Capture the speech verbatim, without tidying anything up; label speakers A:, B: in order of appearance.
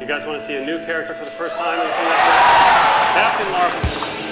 A: You guys want to see a new character for the first time? Captain Marvel.